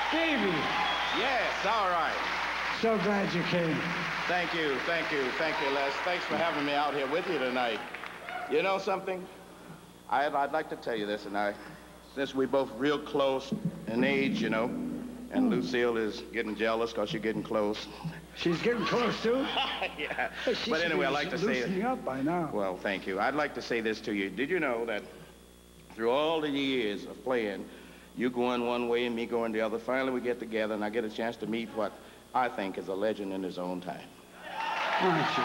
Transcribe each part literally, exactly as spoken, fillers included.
Stevie. Yes, all right. So glad you came. Thank you, thank you, thank you, Les. Thanks for having me out here with you tonight. You know something? I'd, I'd like to tell you this, and I, since we're both real close in age, you know, and Lucille is getting jealous because you're getting close. She's getting close, too? Yeah. She But anyway, I'd like to say... loosening up by now. Well, thank you. I'd like to say this to you. Did you know that through all the years of playing, you going one way and me going the other, finally we get together and I get a chance to meet what I think is a legend in his own time. Aren't you?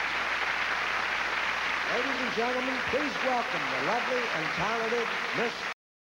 Ladies and gentlemen, please welcome the lovely and talented Miss